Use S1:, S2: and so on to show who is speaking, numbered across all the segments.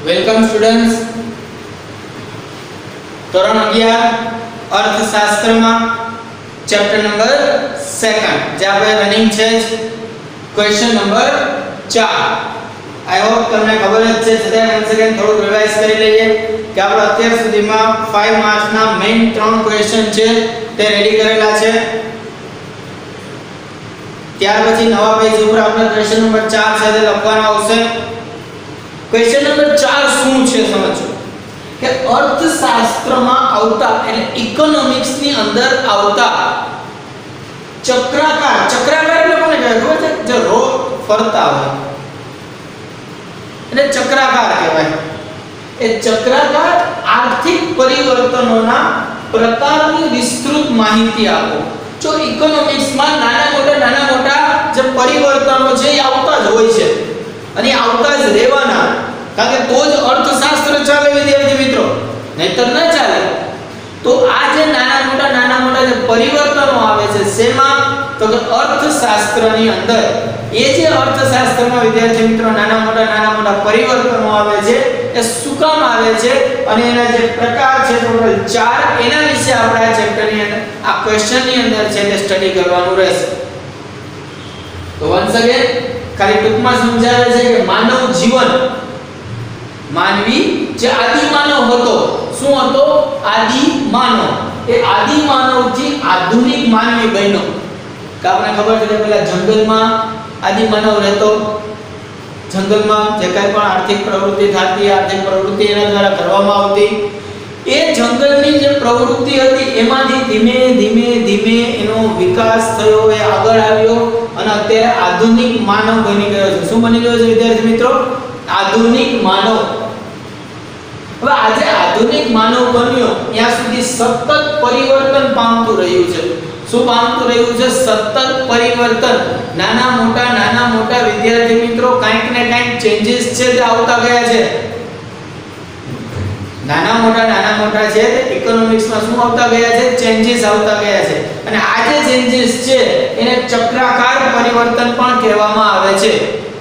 S1: Welcome students. ધોરણ 11 અર્થશાસ્ત્રમાં chapter number 2 જે આપણે રનિંગ છે ક્વેશ્ચન નંબર 4। આઈ હોપ તમને ખબર જ છે છતાં વન સેકન્ડ થોડું રિવાઇઝ કરી લઈએ કે આપણે અત્યાર સુધીમાં 5 માર્ક્સના મેઈન 3 ક્વેશ્ચન છે તે રેડી કરેલા છે। ત્યાર પછી નવા પેજ ઉપર આપણે ક્વેશ્ચન નંબર 4 છે તે લખવાનો આવશે। क्वेश्चन नंबर 4 શું છે સમજો કે અર્થશાસ્ત્રમાં આવતા એટલે ઇકોનોમિક્સ ની અંદર આવતા ચક્રાકાર એટલે કોને કહેવાય ખબર છે જે રો ફરતા હોય એટલે ચક્રાકાર કહેવાય। એ ચક્રાકાર આર્થિક પરિવર્તનોના પ્રકારની વિસ્તૃત માહિતી આપો। જો ઇકોનોમિક્સ માં નાના મોટા જે પરિવર્તનો છે એ આવતા જ હોય છે અને આવતા જ રહેવાના, કારણ કે તો જ અર્થશાસ્ત્ર ચાલે વિદ્યાર્થી મિત્રો, નહીતર ન ચાલે। તો આ જે નાના મોટા જે પરિવર્તનો આવે છે શેમાં તો કે અર્થશાસ્ત્રની અંદર। એ જે અર્થશાસ્ત્રમાં વિદ્યાર્થી મિત્રો નાના મોટા પરિવર્તનો આવે છે એ શું કામ આવે છે અને એના જે પ્રકાર છે ટોટલ 4 એના વિશે આપણે આ ચેપ્ટરની અંદર આ ક્વેશ્ચનની અંદર છે તે સ્ટડી કરવાનું રહેશે। તો વન્સ અગેન ખાલી ટૂંકમાં સમજાવે છે કે માનવ જીવન માનવી જે આદિ માનવ હતો, શું હતો? આદિ માનવ। એ આદિ માનવથી આધુનિક માનવી બન્યો। કે આપણે ખબર છે કે પેલા જંગલમાં આદિ માનવ રહેતો, જંગલમાં જે કંઈ પણ આર્થિક પ્રવૃત્તિ થતી, આર્થિક પ્રવૃત્તિ એના દ્વારા કરવામાં આવતી, એ જંગલની જે પ્રવૃત્તિ હતી એમાંથી ધીમે એનો વિકાસ થયો, એ આગળ આવ્યો અને અત્યારે આધુનિક માનવ બની ગયો છે। શું બની ગયો છે વિદ્યાર્થી મિત્રો? આધુનિક માનવ। હવે આજે આધુનિક માનવ બન્યો ત્યાં સુધી સતત પરિવર્તન પામતું રહ્યું છે। શું પામતું રહ્યું છે? સતત પરિવર્તન। નાના મોટા વિદ્યાર્થી મિત્રો કંઈક ને કંઈક ચેન્જીસ છે તે આવતા ગયા છે। નાના મોટા છે ઇકોનોમિક્સમાં શું આવતા ગયા છે? ચેન્જીસ આવતા ગયા છે। અને આ જે ચેન્જીસ છે એને ચક્રાકાર પરિવર્તન પણ કહેવામાં આવે છે।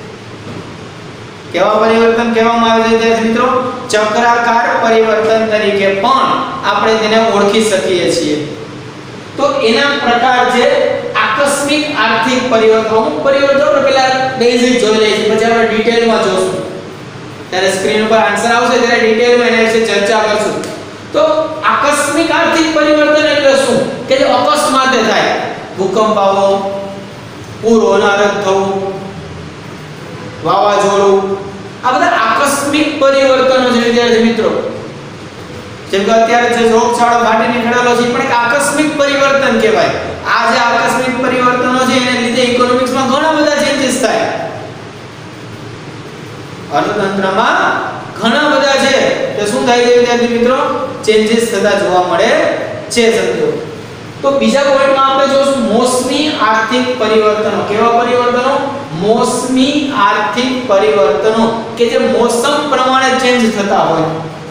S1: કેવા પરિવર્તન કહેવામાં આવે છે વિદ્યાર્થી મિત્રો? ચક્રાકાર પરિવર્તન તરીકે પણ આપણે તેને ઓળખી શકીએ છીએ। તો એના પ્રકાર છે આકસ્મિક આર્થિક પરિવર્તન। અમુક પરિવર્તનો પેલા બેઝિક જોઈ લઈશું, પછી આપણે ડિટેલમાં જોશું। ત્યારે સ્ક્રીન ઉપર આન્સર આવશે ત્યારે ડિટેલમાં એના વિશે ચર્ચા કરશું। તો આકસ્મિક આર્થિક પરિવર્તન એટલે શું? કે જે અકસ્માતે થાય, ભૂકંપ આવો, પૂર હોનારત થવું, વાવાઝોડું, આ બધા આકસ્મિક પરિવર્તનો છે વિદ્યાર્થી મિત્રો। જેમ કે અત્યારે જે રોગચાળો ફાટી નીકળેલો છે પણ એક આકસ્મિક પરિવર્તન કહેવાય। આ જે આકસ્મિક પરિવર્તનો છે એને લીધે ઇકોનોમિક્સમાં ઘણા બધા ચેન્જીસ થાય, અર્થતંત્રમાં ઘણા બધા છે તો શું થાય છે વિદ્યાર્થી મિત્રો? ચેન્જીસ થતા જોવા મળે છે। સમજો તો બીજા પોઈન્ટમાં આપણે જોશું મોસમી આર્થિક પરિવર્તનો। કેવા પરિવર્તનો? મોસમી આર્થિક પરિવર્તનો કે જે મોસમ પ્રમાણે ચેન્જ થતા હોય।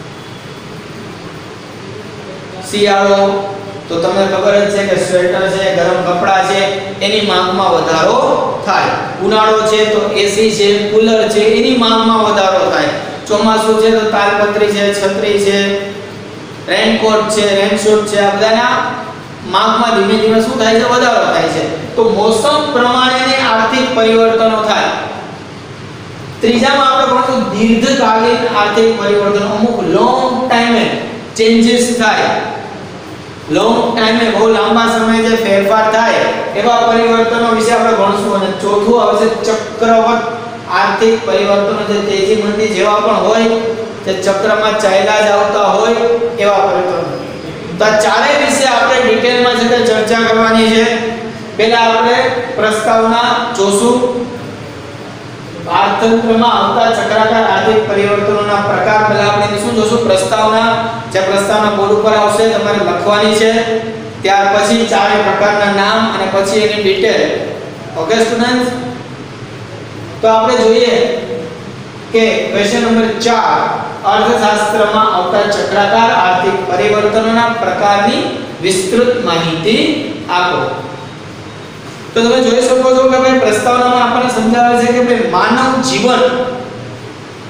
S1: શિયાળો તો તમને ખબર જ છે કે સ્વેટર છે, ગરમ કપડા છે એની માંગમાં વધારો થાય। ઉનાળો છે તો એસી છે, કુલર છે એની માંગમાં વધારો થાય। ચોમાસું છે તો તાલપત્રી છે, છત્રી છે, રેનકોટ છે, રેનશૂટ છે, આ બધાના માંગમાં ધીમે શું થાય છે? વધારો થાય છે। તો મોસમ પ્રમાણેને આર્થિક પરિવર્તનો થાય। ત્રીજામાં આપણે ભણશું દીર્ઘકાલીન આર્થિક પરિવર્તન। અમુક લોંગ ટાઈમે ચેન્જીસ થાય, લોંગ ટાઈમે બહુ લાંબા સમય જે ફેરફાર થાય એવા પરિવર્તનો વિશે આપણે ભણશું। અને ચોથું આવશે ચક્રવત આર્થિક પરિવર્તનો, જે તેજી મંદી જેવા પણ હોય, જે ચક્રમાં ચાલ્યા જ આવતા હોય એવા પરિવર્તનો। તો આ ચારેય વિશે આપણે ડિટેલમાં છે ચર્ચા કરવાની છે। પહેલા આપણે પ્રસ્તાવના જોશું। અર્થતંત્રમાં આવતા ચક્રાકાર આર્થિક પરિવર્તનોના પ્રકાર પહેલા આપણે શું જોશું? પ્રસ્તાવના। જે પ્રસ્તાવના બોર્ડ ઉપર આવશે તમારે લખવાની છે। ત્યાર પછી ચારે પ્રકારના નામ અને પછી એની ડિટેલ। ઓકે સ્ટુડન્ટ્સ, તો આપણે જોઈએ કે ક્વેશ્ચન નંબર 4 અર્થશાસ્ત્રમાં આવતા ચક્રાકાર આર્થિક પરિવર્તનોના પ્રકારની વિસ્તૃત માહિતી આપો। તો તમે જોઈ શકો છો કે ભાઈ પ્રસ્તાવનામાં આપણને સમજાવે છે કે ભાઈ માનવ જીવન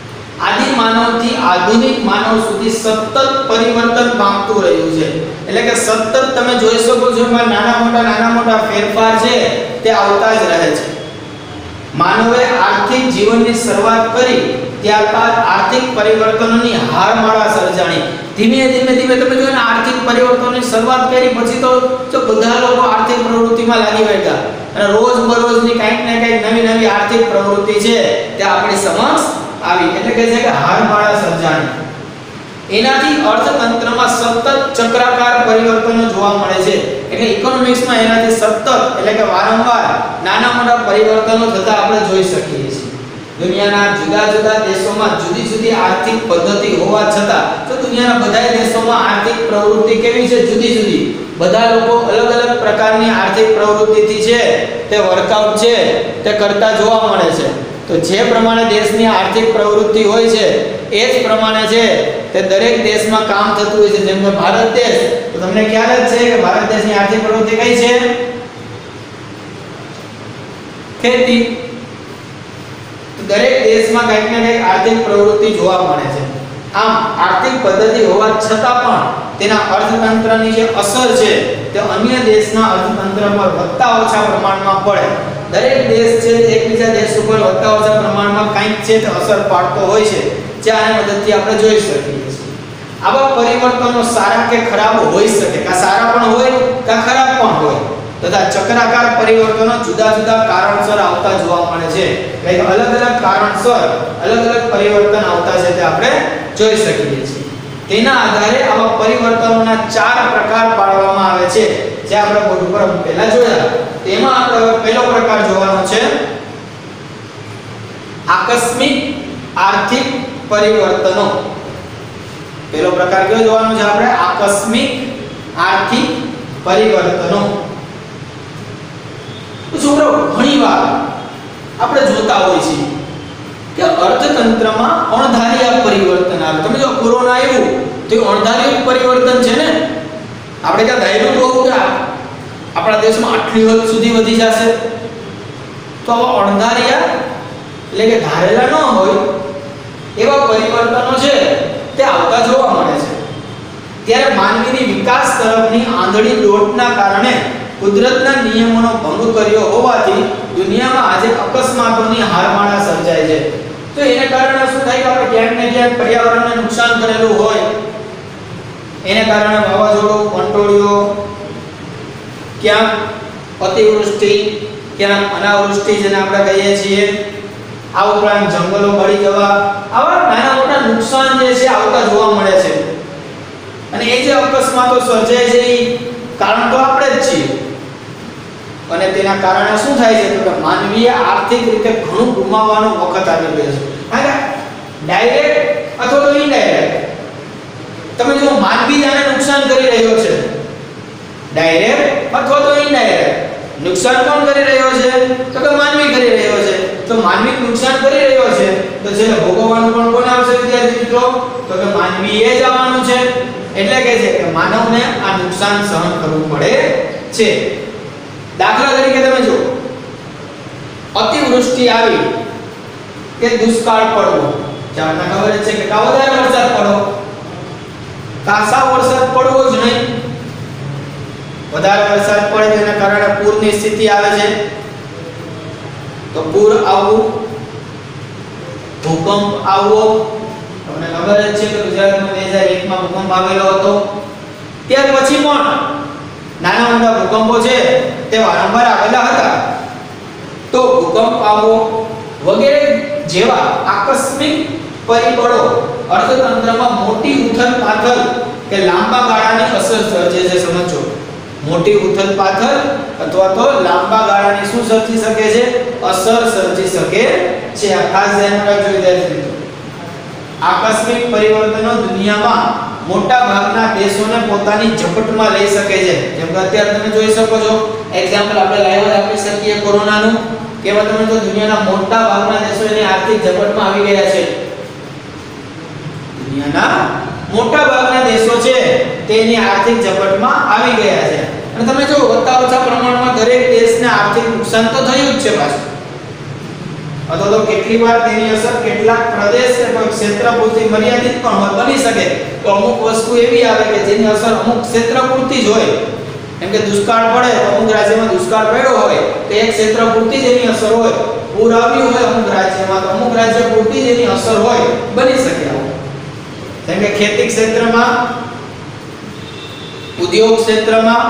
S1: આદિ માનવથી આધુનિક માનવ સુધી સતત પરિવર્તન પામતું રહ્યું છે। એટલે કે સતત તમે જોઈ શકો છો કે નાના મોટા ફેરફાર છે તે આવતા જ રહે છે। માનવે આર્થિક જીવનની શરૂઆત કરી ત્યારબાદ આર્થિક પરિવર્તનોની હારમાળા સર્જાણી। ધીમે ધીમે તમે જો ને આર્થિક પરિવર્તનોની શરૂઆત કરી પછી તો બધા લોકો આર્થિક પ્રવૃત્તિમાં લાગી ગયા અને રોજબરોજની કંઈક ને કંઈક નવી આર્થિક પ્રવૃત્તિ છે તે આપણી સમક્ષ આવી। એટલે કે છે કે હારમાળા સર્જાણી। એનાથી અર્થતંત્રમાં સતત ચક્રાકાર પરિવર્તનો જોવા મળે છે। એટલે ઇકોનોમિક્સમાં એનાથી સતત એટલે કે વારંવાર નાના મોટા પરિવર્તનો થતા આપણે જોઈ શકીએ છીએ। દુનિયાના જુદા જુદા દેશોમાં જુદી જુદી આર્થિક પદ્ધતિ હોવા છતાં તો દુનિયાના બધા દેશોમાં આર્થિક પ્રવૃત્તિ કેવી છે? જુદી જુદી। બધા લોકો અલગ અલગ પ્રકારની આર્થિક પ્રવૃત્તિથી છે તે વર્કઆઉટ છે તે કરતા જોવા મળે છે। તો જે પ્રમાણે દેશની આર્થિક પ્રવૃત્તિ હોય છે એ જ પ્રમાણે છે તે દરેક દેશમાં કામ થતું હોય છે। જેમ કે ભારત દેશ, તો તમને ખ્યાલ જ છે કે ભારત દેશની આર્થિક પ્રવૃત્તિ કઈ છે? ખેતી। દરેક દેશમાં કંઈક ને કંઈક આર્થિક પ્રવૃત્તિ જોવા મળે છે। આમ આર્થિક પદ્ધતિ હોવા છતાં પણ તેના અર્થતંત્રની જે અસર છે તે અન્ય દેશના અર્થતંત્ર પર વધતા ઓછા પ્રમાણમાં પડે। દરેક દેશ છે એકબીજા દેશ ઉપર વધતા ઓછા પ્રમાણમાં કંઈક છે તે અસર પાડતો હોય છે, જે આની મદદથી આપણે જોઈ શકીએ છીએ। આવા પરિવર્તનો સારા કે ખરાબ હોઈ શકે, કે સારા પણ હોય કે ખરાબ પણ હોય, તથા ચક્રાકાર પરિવર્તનો જુદા જુદા કારણસર આવતા જોવા મળે છે। એટલે અલગ અલગ કારણસર અલગ અલગ પરિવર્તન આવતા છે તે આપણે જોઈ શકીએ છીએ। તેના આધારે આવા પરિવર્તનોના 4 પ્રકાર પાડવામાં આવે છે, જે આપણે બોર્ડ ઉપર પહેલા જોયા। તેમાં આપણે પહેલો પ્રકાર જોવાનો છે આકસ્મિક આર્થિક પરિવર્તનો। પહેલો પ્રકાર કયો જોવાનો છે આપણે? આકસ્મિક આર્થિક પરિવર્તનો। તો છોકરો ઘણીવાર આપણે જોતા હોય છે કે અર્થતંત્રમાં અણધાર્યા પરિવર્તન આવે। તમે જો કોરોના આવ્યું તો અણધાર્યું પરિવર્તન છે ને। આપણે ક્યાં ધાર્યું તો કે આપણા દેશમાં આટલી હદ સુધી વધી જશે, તો અણધાર્યા એટલે કે ધારેલા ન હોય એવા પરિવર્તનો છે તે આવતા જોવા મળે છે। ત્યારે માનવીની વિકાસ તરફની આંધળી દોડના કારણે કુદરતના નિયમોનો ભંગ કર્યો હોવાથી દુનિયામાં આજે અકસ્માતોની હારમાળા સર્જાય છે। તો એને કારણે શું થાય કે આપણે ક્યાંક ને ક્યાંક પર્યાવરણને નુકસાન કરેલું હોય, એને કારણે વાવાઝોડું, વંટોળિયો, ક્યાંક અતિવૃષ્ટિ, ક્યાંક અનાવૃષ્ટિ જેને આપણે કહીએ છીએ, આ ઉપરાંત જંગલો બળી જવા, આવા નાના મોટા નુકસાન જે છે આવતા જોવા મળે છે। અને એ જે અકસ્માતો સર્જાય છે એ કારણ તો આપણે જ છીએ। અને તેના કારણે શું થાય છે તો માનવીય આર્થિક રીતે ઘણું ગુમાવવાનો વખત આવી ગયો છે। કારણ કે ડાયરેક્ટ અથવા તો ઇનડાયરેક્ટ તમે જો માનવી આને નુકસાન કરી રહ્યો છે, ડાયરેક્ટ અથવા તો ઇનડાયરેક્ટ નુકસાન કોણ કરી રહ્યો છે? તો કે માનવી કરી રહ્યો છે। તો માનવી નુકસાન કરી રહ્યો છે તો જેને ભોગવવાનું પણ કોણ આવશે વિદ્યાર્થી મિત્રો? તો કે માનવીએ જ આવવાનું છે। એટલે કે છે કે માનવને આ નુકસાન સહન કરવું પડે છે। દાખલા તરીકે તમે જો અતિવૃષ્ટિ આવી કે દુષ્કાળ પડવો, તમને ખબર છે કે વધારે વરસાદ પડો, કાસા વરસાદ પડવો જ નહીં, વધારે વરસાદ પડે તેના કારણે પૂરની સ્થિતિ આવે છે, તો પૂર આવવું, ભૂકંપ આવવો। તમને ખબર જ છે કે ગુજરાતમાં 2001 માં ભૂકંપ આવેલો હતો। ત્યાર પછી પણ નાના મોટા ભૂકંપો છે તે વારંવાર આવેલા હતા। તો ભૂકંપ આવવો વગેરે જેવા આકસ્મિક પરિબળો અર્થતંત્રમાં મોટી ઉથલપાથલ કે લાંબા ગાળાની અસર સર્જે છે। સમજો, મોટી ઉથલપાથલ અથવા તો લાંબા ગાળાની શું સર્જી શકે છે? અસર સર્જી શકે છે। આ ખાસ ધ્યાન રાખજો વિદ્યાર્થી મિત્રો। આકસ્મિક પરિવર્તનો દુનિયામાં મોટા ભાગના દેશોને પોતાની ઝપટમાં લઈ શકે છે। જેમ કે અત્યારે તમે જોઈ શકો છો, એક્ઝામ્પલ આપણે લાઈવ આપી શકીએ કોરોનાનું, કે તમે જો દુનિયાના મોટા ભાગના દેશો એની આર્થિક ઝપટમાં આવી ગયા છે। દુનિયાના મોટા ભાગના દેશો છે તેની આર્થિક ઝપટમાં આવી ગયા છે। અને તમે જો વધતા ઓછા પ્રમાણમાં દરેક દેશને આર્થિક નુકસાન તો થયું જ છે પાછું। અથવા તો કેટલી વાર તેની અસર કેટલાક પ્રદેશ કે કોઈ ક્ષેત્ર પૂરતી મર્યાદિત પણ બની શકે. તો અમુક વસ્તુ એવી આવે કે જેની અસર અમુક ક્ષેત્ર પૂરતી જ હોય. કેમ કે દુષ્કાળ પડે તો અમુક રાજ્યમાં દુષ્કાળ પડ્યો હોય તો એક ક્ષેત્ર પૂરતી જ એની અસર હોય. પૂર આવ્યું હોય અમુક રાજ્યમાં તો અમુક રાજ્ય પૂરતી જ એની અસર હોય, બની શકે આવું. જેમ કે ખેતી ક્ષેત્રમાં, ઉદ્યોગ ક્ષેત્રમાં,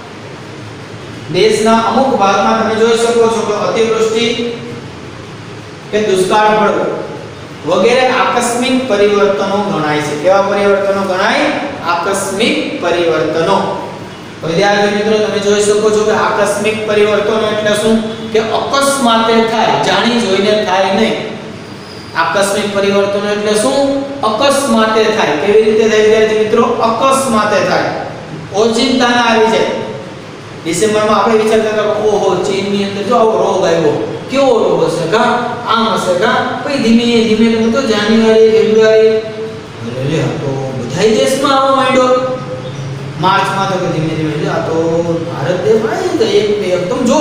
S1: દેશના અમુક ભાગમાં તમે જોઈ શકો છો કે અતિવૃષ્ટિ કે દુષ્કાળ પડવો વગેરે આકસ્મિક પરિવર્તનો ગણાય છે. કેવા પરિવર્તનો ગણાય? આકસ્મિક પરિવર્તનો. વિદ્યાર્થી મિત્રો તમે જોઈ શકો છો કે આકસ્મિક પરિવર્તનો એટલે શું? કે અકસ્માતે થાય, જાણી જોઈને થાય નહીં. આકસ્મિક પરિવર્તનો એટલે શું? અકસ્માતે થાય. કેવી રીતે થાય વિદ્યાર્થી મિત્રો? અકસ્માતે થાય, ઓચિંતાના આવી જાય. ડિસેમ્બરમાં આપણે વિચારતા હતા ઓહો ચીનની અંદર જો આવો રોગ આવ્યો, કેવો રોગ હશે કા, આમ હશે કા. પછી ધીમે ધીમે તો જાન્યુઆરી ફેબ્રુઆરી એટલે તો બધા દેશમાં આવવા માંડ્યો. માર્ચમાં તો ધીમે ધીમે આ તો ભારત દેશમાં આવી તો એક બે એકદમ જો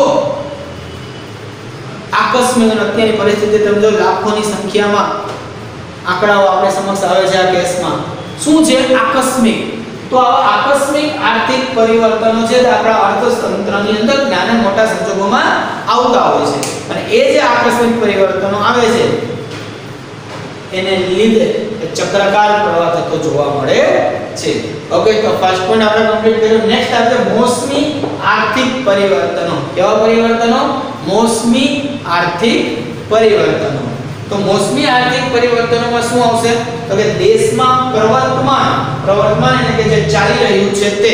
S1: આકસ્મિક. અત્યારની પરિસ્થિતિ તમે જો લાખોની સંખ્યામાં આંકડાઓ આપણે સમક્ષ આવે છે આ કેસમાં. શું છે? આકસ્મિક. તો આવા આકસ્મિક આર્થિક પરિવર્તનો છે તે આપણા અર્થતંત્રની અંદર નાના મોટા સંજોગોમાં આવતા હોય છે. અને એ જે આકસ્મિક પરિવર્તનો આવે છે એને લીધે ચક્રકાર પ્રવાહ થતો જોવા મળે છે. ઓકે, તો ફર્સ્ટ પોઈન્ટ આપણે કમ્પ્લીટ કર્યો. નેક્સ્ટ આપણે મોસમી આર્થિક પરિવર્તનો. કેવા પરિવર્તનો? મોસમી આર્થિક પરિવર્તનો. તો મોસમી આર્થિક પરિવર્તનોમાં શું આવશે? તો કે દેશમાં પ્રવર્તમાન એટલે કે જે ચાલી રહ્યું છે તે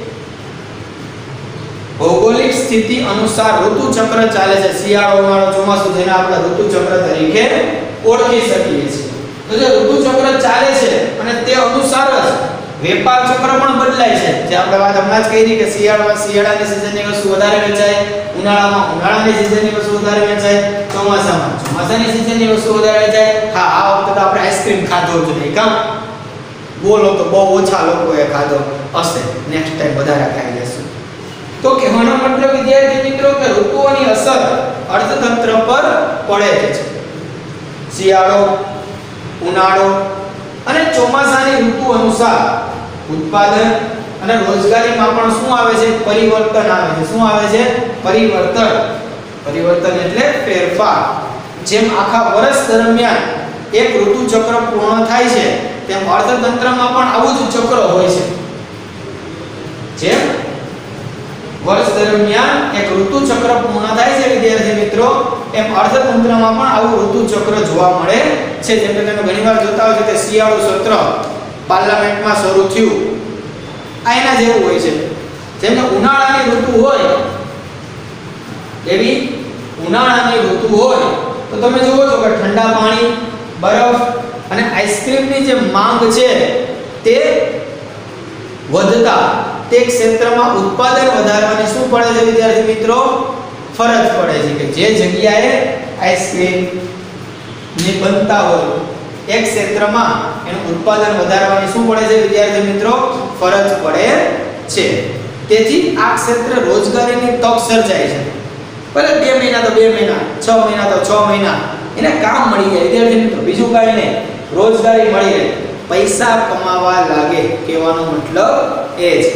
S1: ભૌગોલિક સ્થિતિ અનુસાર ઋતુ ચક્ર ચાલે છે. શિયાળો, ઉનાળો, ચોમાસું જેને આપણે ઋતુ ચક્ર તરીકે ઓળખી શકીએ છીએ. તો જે ઋતુ ચક્ર ચાલે છે અને તે અનુસાર જ વેપાર ચક્ર પણ બદલાય છે. જે આપણે વાત હમણાં જ કરી કે શિયાળામાં શિયાળાની સિઝનની વસ્તુ વધારે વેચાય, ઉનાળામાં ઉનાળાની સિઝનની વસ્તુ વધારે વેચાય, ચોમાસામાં ચોમાસાની સિઝનની વસ્તુ વધારે વેચાય. હા, આ વખતે તો આપણે આઈસ્ક્રીમ ખાધો જ નહીં કામ. બોલો તો બહુ ઓછા લોકોએ ખાધો હશે, નેક્સ્ટ ટાઈમ વધારે ખાઈ લેશું. તો કહેવાનો મતલબ વિદ્યાર્થી મિત્રો કે ઋતુઓની અસર અર્થતંત્ર પર પડે છે. શિયાળો, ઉનાળો અને ચોમાસાની ઋતુ અનુસાર ઉત્પાદન અને રોજગારીમાં પણ શું આવે છે? પરિવર્તન આવે છે. શું આવે છે? પરિવર્તન. પરિવર્તન એટલે ફેરફાર. જેમ આખા વર્ષ દરમિયાન એક ઋતુ ચક્ર પૂર્ણ થાય છે તેમ અર્થતંત્રમાં પણ આવું જ ચક્ર હોય છે. જેમ વર્ષ દરમિયાન એક ઋતુ ચક્ર પૂર્ણ થાય છે વિદ્યાર્થી મિત્રો, એમ અર્થતંત્રમાં પણ આવું ઋતુ ચક્ર જોવા મળે છે. જેમ કે તમે ઘણીવાર જોતા હોય છે કે શિયાળુ સત્ર પાર્લામેન્ટમાં શરૂ થયું, આ એના જેવું હોય છે. જેમ કે ઉનાળાની ઋતુ હોય, એવી ઉનાળાની ઋતુ હોય તો તમે જુઓ છો કે ઠંડા પાણી, બરફ અને આઈસ્ક્રીમની જે માંગ છે તે વધતા તે ક્ષેત્રમાં ઉત્પાદન વધારવાની શું પડે છે વિદ્યાર્થી મિત્રો? ફરજ પડે છે. કે જે જગ્યાએ આઈસ્ક્રીમ ની બનતા હોય એક ક્ષેત્રમાં એનું ઉત્પાદન વધારવાની શું પડે છે વિદ્યાર્થી મિત્રો? ફરજ પડે છે. તેથી આ ક્ષેત્ર રોજગારીની તક સર્જાય છે. ભલે 2 મહિના તો 2 મહિના, 6 મહિના તો 6 મહિના એને કામ મળી જાય વિદ્યાર્થી મિત્રો, બીજું કાંઈ નહીં, રોજગારી મળી રહે, પૈસા કમાવા લાગે. કહેવાનો મતલબ એ છે.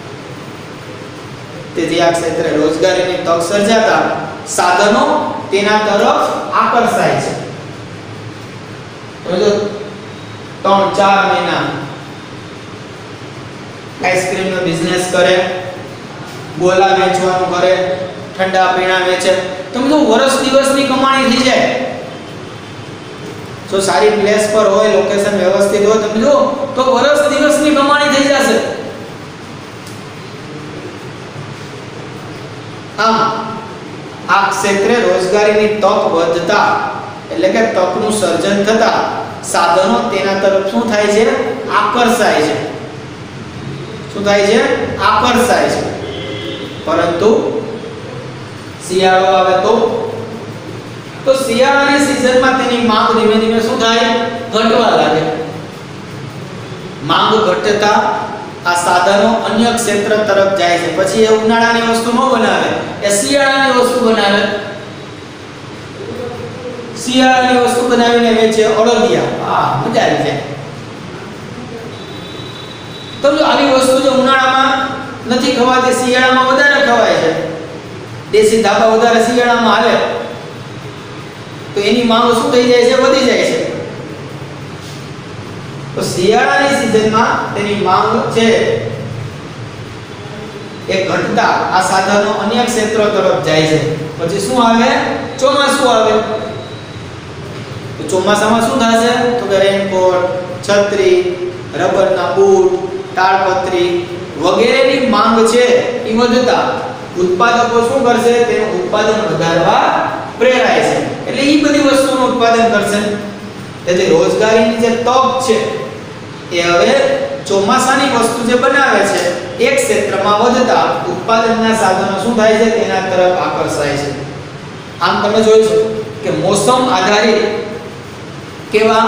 S1: તેથી આ ક્ષેત્રે રોજગારીની તક સર્જાતા સાધનો તેના તરફ આકર્ષાય છે. તો જો 3-4 મહિના આઈસ્ક્રીમનો બિઝનેસ કરે, ગોલા વેચવાનું કરે, ઠંડા પીણા વેચે, તમે જો વર્ષ દિવસની કમાણી થઈ જાય. જો સારી પ્લેસ પર હોય, લોકેશન વ્યવસ્થિત હોય, તમે જો તો વર્ષ દિવસની કમાણી થઈ જશે. આમ આ ક્ષેત્રે રોજગારીની તક વધતા એટલે કે તકનું સર્જન થતા સાધનો તેના તરફ શું થાય છે? આકર્ષાય છે. શું થાય છે? આકર્ષાય છે. પરંતુ શિયાળો આવે તો શિયાળાની સિઝનમાં તેની માંગ ધીમે ધીમે શું થાય? ઘટવા લાગે. માંગ ઘટતા આ સાધનો અન્ય ક્ષેત્ર તરફ જાય છે. પછી એ ઉનાળાની વસ્તુ ન બનાવે, એ શિયાળાની વસ્તુ બનાવે. શિયાળાની વસ્તુ બનાવીને વેચે, અળદિયા, આ મજા આવી જાય. તો જો આવી વસ્તુ જો ઉનાળામાં નથી ખવાતી, શિયાળામાં વધારે ખવાય છે, દેશી ધાબા વધારે શિયાળામાં હાલે, તો એની માંગ શું થઈ જાય છે? વધી જાય છે. તો શિયાળાની સિઝનમાં તેની માંગ છે એ ઘટતા આ સાધનો અન્ય ક્ષેત્રો તરફ જાય છે. પછી શું આવે? ચોમાસું આવે. તો ચોમાસામાં શું થશે? તો કે રેનકોટ, છત્રી, રબરના બૂટ, તાડપત્રી વગેરેની માંગ છે એ વધતા ઉત્પાદકો શું કરશે? તેનું ઉત્પાદન વધારવા પ્રેરાય છે. એટલે એ બધી વસ્તુનું ઉત્પાદન કરશે. તેથી રોજગારીની જે તક છે એ હવે ચોમાસાની વસ્તુ જે બનાવે છે એક ક્ષેત્રમાં વધતા ઉત્પાદનના સાધનો શું થાય છે? તેના તરફ આકર્ષાય છે. આમ તમે જોઈ શકો કે મોસમ આધારિત કેવા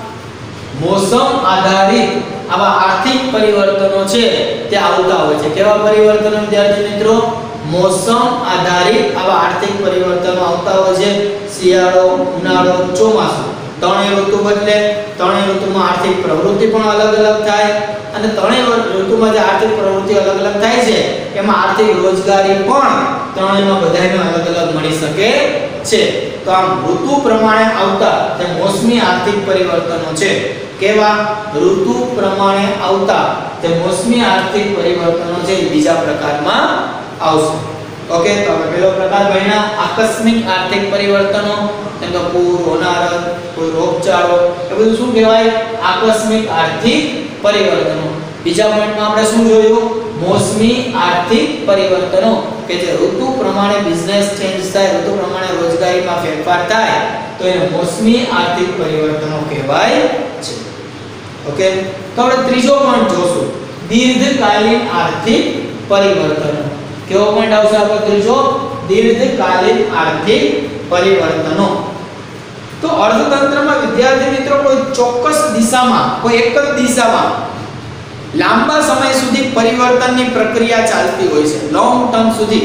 S1: મોસમ આધારિત આવા આર્થિક પરિવર્તનો છે તે આવતા હોય છે. કેવા પરિવર્તનો વિદ્યાર્થી મિત્રો? મોસમ આધારિત આવા આર્થિક પરિવર્તનો આવતા હોય છે. શિયાળો, ઉનાળો, ચોમાસું, ત્રણેય ઋતુ બદલે, ત્રણેય ઋતુમાં આર્થિક પ્રવૃત્તિ પણ અલગ અલગ થાય અને ત્રણેય ઋતુમાં જે આર્થિક પ્રવૃત્તિ અલગ અલગ થાય છે એમાં આર્થિક રોજગારી પણ ત્રણેયમાં બધાને અલગ અલગ મળી શકે છે. તો આમ ઋતુ પ્રમાણે આવતા જે મોસમી આર્થિક પરિવર્તનો છે, કેવા? ઋતુ પ્રમાણે આવતા જે મોસમી આર્થિક પરિવર્તનો છે એ બીજા પ્રકારમાં આવશે. ઓકે, તો હવે પહેલો પ્રકાર ભણ્યા આકસ્મિક આર્થિક પરિવર્તનો, જેમ કે પૂર, હોનારત, કોઈ રોગચાળો, એ બધું શું કહેવાય? આકસ્મિક આર્થિક પરિવર્તનો. બીજા પોઈન્ટમાં આપણે શું જોયું? મોસમી આર્થિક પરિવર્તનો કે જે ઋતુ પ્રમાણે બિઝનેસ ચેન્જ થાય, ઋતુ પ્રમાણે રોજગારીમાં ફેરફાર થાય તો એને મોસમી આર્થિક પરિવર્તનો કહેવાય છે. ઓકે, તો આપણે ત્રીજો પોઈન્ટ જોશું, દીર્ઘકાલીન આર્થિક પરિવર્તનો. કેવો પોઈન્ટ આવશે આપણો ત્રીજો? દીર્ઘકાલીન આર્થિક પરિવર્તનો. તો અર્થતંત્રમાં વિદ્યાર્થી મિત્રો કોઈ ચોક્કસ દિશામાં, કોઈ એક જ દિશામાં લાંબા સમય સુધી પરિવર્તનની પ્રક્રિયા ચાલતી હોય છે. લોંગ ટર્મ સુધી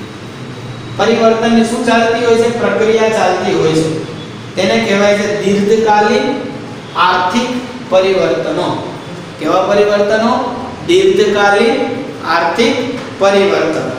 S1: પરિવર્તનની શું ચાલતી હોય છે? પ્રક્રિયા ચાલતી હોય છે. તેને કહેવાય છે દીર્ઘકાલીન આર્થિક પરિવર્તનો. કેવા પરિવર્તનો? દીર્ઘકાલીન આર્થિક પરિવર્તનો.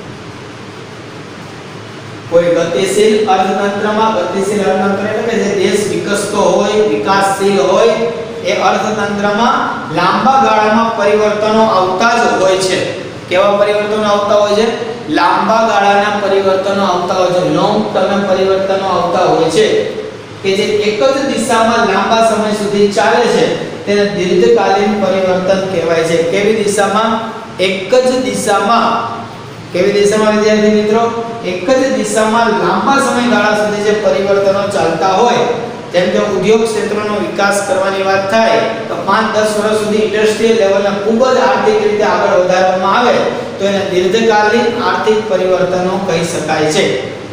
S1: કોઈ ગતિશીલ અર્થતંત્રમાં, ગતિશીલ અર્થતંત્ર એટલે કે જે દેશ વિકસતો હોય, વિકાસશીલ હોય, એ અર્થતંત્રમાં લાંબા ગાળામાં પરિવર્તનો આવતા જ હોય છે. કેવા પરિવર્તનો આવતા હોય છે? લાંબા ગાળાના પરિવર્તનો આવતા હોય છે. લોંગ ટર્મ પરિવર્તનો આવતા હોય છે કે જે એક જ દિશામાં લાંબા સમય સુધી ચાલે છે તેને દીર્ઘકાલીન પરિવર્તન કહેવાય છે. કેવી દિશામાં? એક જ દિશામાં. કેવી દિશામાં વિદ્યાર્થી મિત્રો? એક જ દિશામાં લાંબા સમયગાળા સુધી જે પરિવર્તનો ચાલતા હોય, જેમ કે ઉદ્યોગ ક્ષેત્રનો વિકાસ કરવાની વાત થાય તો 5-10 વર્ષ સુધી ઇન્ડસ્ટ્રીયલ લેવલને ખૂબ જ આર્થિક રીતે આગળ વધારવામાં આવે તો એને દીર્ઘકાલીન આર્થિક પરિવર્તનો કહી શકાય છે.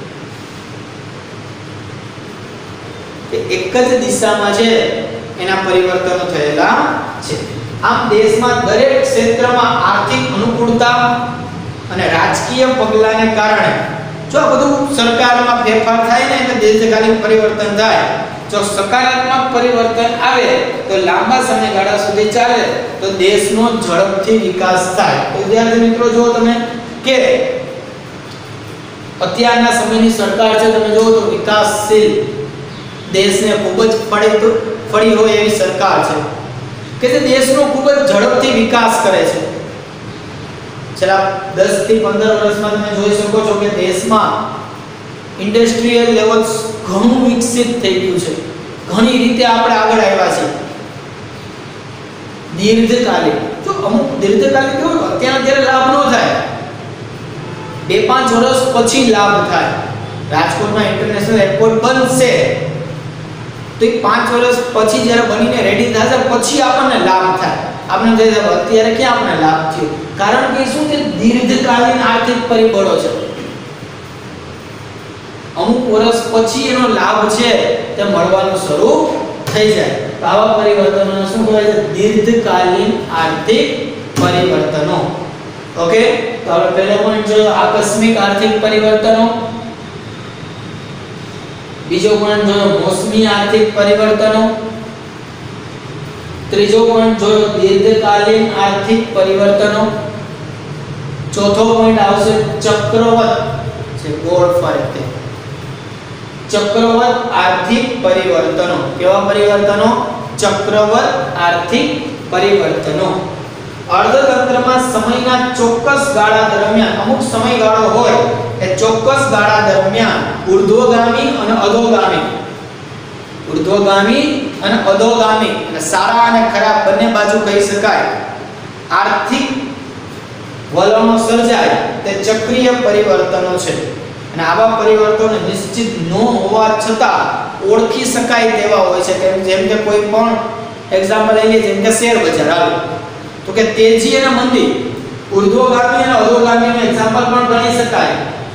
S1: એક જ દિશામાં છે એના પરિવર્તનો થયેલા છે. આમ દેશમાં દરેક ક્ષેત્રમાં આર્થિક અનુકૂળતા અને રાજકીય પગલાંને કારણે જો આ બધું સરકારમાં ફેરફાર થાય ને એટલે દીર્ઘકાલીન પરિવર્તન થાય. જો સકારાત્મક પરિવર્તન આવે તો લાંબા સમયગાળા સુધી ચાલે તો દેશનો ઝડપથી વિકાસ થાય. તો વિદ્યાર્થી મિત્રો જો તમે કે અત્યારના સમયની સરકાર છે, તમે જો તો વિકાસશીલ દેશને ખૂબ જ ફળી હોય એવી સરકાર છે કે જે દેશનો ખૂબ જ ઝડપથી વિકાસ કરે છે. છેલ્લા 10 થી 15 વર્ષમાં તમે જોઈ શકો છો કે દેશમાં ઇન્ડસ્ટ્રીયલ લેવલ ઘણું વિકસિત થઈ ગયું છે. ઘણી રીતે આપણે આગળ આવ્યા છે. દીર્ઘકાલીન જો અમુક દીર્ઘકાલીન કેવું અત્યારે લાભ ન થાય, 2-5 વર્ષ પછી લાભ થાય. રાજકોટમાં ઇન્ટરનેશનલ એરપોર્ટ બનશે તો 5 વર્ષ પછી જ્યારે બનીને રેડી થશે પછી આપણને લાભ થાય. આપણે જોઈએ અત્યારે ક્યાં આપણને લાભ થયો? કારણ કે શું કે દીર્ઘકાલીન આર્થિક પરિબળો છે. અમુક વર્ષ પછી એનો લાભ છે તે મળવાનું શરૂ થઈ જાય. તો આવા પરિવર્તનોને શું કહેવાય છે? દીર્ઘકાલીન આર્થિક પરિવર્તનો. ઓકે, તો આપણે પહેલો પોઈન્ટ જોયો આકસ્મિક આર્થિક પરિવર્તનો. બીજો પોઈન્ટ જોયો મોસમી આર્થિક પરિવર્તનો, ત્રીજો પોઈન્ટ જોયો દીર્ઘકાલીન આર્થિક પરિવર્તનો, ચોથો પોઈન્ટ આવશે ચક્રવત જે ગોળ ફરે તે ચક્રવત આર્થિક પરિવર્તનો. કેવા પરિવર્તનો? ચક્રવત આર્થિક પરિવર્તનો. અર્થતંત્રમાં સમયના ચોક્કસ ગાળા દરમિયાન અમુક સમયગાળો હોય એ ચોક્કસ ગાળા દરમિયાન ઉર્ધ્વગામી અને અધોગામી અને સારા અને ખરાબ બંને બાજુ કહી શકાય આર્થિક વલણો સર્જાય તે ચક્રીય પરિવર્તનો છે. અને આવા પરિવર્તનો નિશ્ચિત ન હોવા છતાં ઓળખી શકાય તેવા હોય છે. જેમ કે કોઈ પણ એક્ઝામ્પલ લઈએ, જેમ કે શેર બજાર આવે તો કે તેજી અને મંદી ઉર્ધ્વગામી અને અધોગામીનું એક્ઝામ્પલ પણ ગણી શકાય.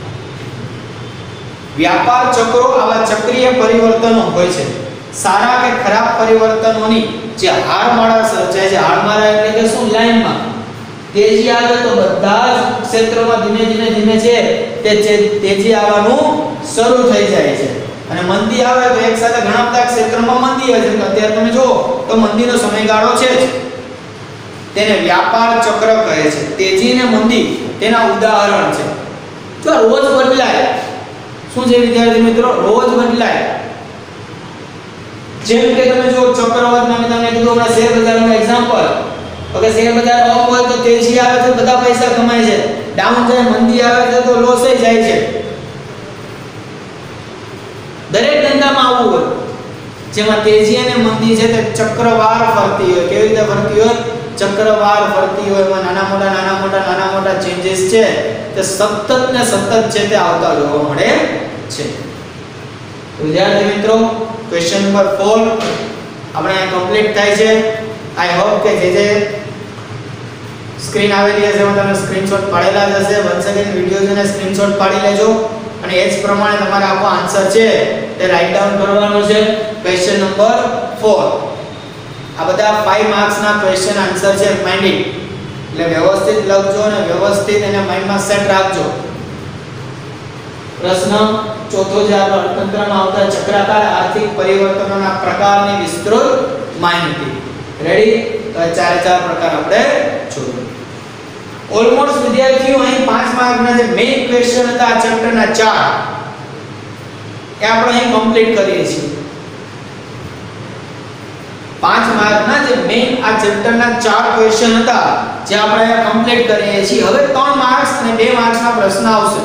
S1: વ્યાપાર ચક્રો આવા ચક્રીય પરિવર્તનો હોય છે. સારા કે ખરાબ પરિવર્તનોની જે હારમાળા સર્જાય છે, હારમાળા એટલે કે શું? લાઈનમાં તેજી આવે તો બધા જ ક્ષેત્રોમાં ધીમે છે તે તેજી આવવાનું શરૂ થઈ જાય છે. અને મંદી આવે તો એક સાથે ઘણા બધા ક્ષેત્રોમાં મંદી આવે છે. અત્યારે તમે જુઓ તો મંદીનો સમયગાળો છે જ. તેને વ્યાપાર ચક્ર કહે છે. તેજી અને મંદી તેના ઉદાહરણ છે. જો રોજ બદલાય, શું છે વિદ્યાર્થી મિત્રો? રોજ બદલાય. જેમ કે તમે જો ચક્રવાતમાં મેં તમને કીધું હમણાં શેર બજારનું એક્ઝામ્પલ. ઓકે, શેર બજાર અપ હોય તો તેજી આવે તો બધા પૈસા કમાય છે, ડાઉન જાય મંદી આવે છે તો લોસ થઈ જાય છે. દરેક ધંધામાં આવું હોય, જેમાં તેજી અને મંદી છે તે ચક્રવાર ફરતી હોય. કેવી રીતે ફરતી હોય? ચક્રવાર ફરતી હોય. એમાં નાના મોટા ચેન્જીસ છે તે સતત છે તે આવતા જોવા મળે છે. વિદ્યાર્થી મિત્રો, ક્વેશ્ચન નંબર 4 આપણે કમ્પ્લીટ થાય છે. આઈ હોપ કે જે સ્ક્રીન આવેલી હશે એમાં તમે સ્ક્રીનશોટ પાડેલા જ હશે. વન્સ અગેન વિડિયો જોઈને સ્ક્રીનશોટ પાડી લેજો અને એ જ પ્રમાણે તમારે આખો આન્સર છે તે રાઈટ ડાઉન કરવાનો છે. ક્વેશ્ચન નંબર 4 આ બધા 5 માર્ક્સ ના ક્વેશ્ચન આન્સર છે માઇન્ડિંગ, એટલે વ્યવસ્થિત લખજો અને વ્યવસ્થિત એને માઇન્ડમાં સેટ રાખજો. પ્રશ્ન ચોથો જે આપણો અર્થતંત્રમાં આવતા ચક્રાકાર આર્થિક પરિવર્તનોના પ્રકારની વિસ્તૃત માહિતી. રેડી? તો ચારે ચાર પ્રકાર આપણે જોયું. ઓલમોસ્ટ વિદ્યાર્થીઓ અહીં 5 માર્કના જે મેઇન ક્વેશ્ચન હતા આ ચેપ્ટરના 4 એ આપણે અહીં કમ્પ્લીટ કરીએ છીએ. 5 માર્કના જે મેઇન આ ચેપ્ટરના 4 ક્વેશ્ચન હતા જે આપણે કમ્પ્લીટ કરીએ છીએ. હવે 3 માર્ક્સ અને 2 માર્ક્સના પ્રશ્ન આવશે.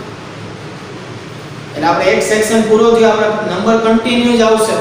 S1: એટલે આપણે એક સેક્શન પૂરો થયો, આપણે નંબર કન્ટિન્યુ જ આવશે.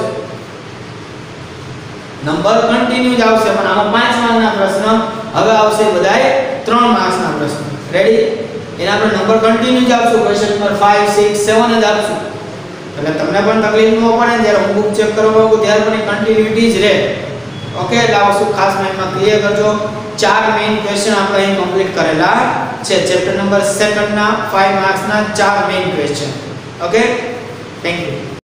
S1: પણ આમાં 5 માર્કના પ્રશ્ન હવે આવશે બધાય 3 માર્ક્સના પ્રશ્ન. રેડી? એના આપણે નંબર કન્ટિન્યુ જ આપશું. ક્વેશ્ચન નંબર 5 6 7 જ આપશું. એટલે તમને પણ તકલીફ ન પડે જ્યારે હું બુક ચેક કરવા માંગુ ત્યારે પણ કન્ટિન્યુટી જ રહે. ઓકે, એટલે આ વસ્તુ ખાસ માઇન્ડમાં ક્લિયર કરજો. 4 મેઇન ક્વેશ્ચન આપણે અહીં કમ્પ્લીટ કરેલા છે. ચેપ્ટર નંબર 2 ના 5 માર્ક્સના 4 main question. Okay, thank you.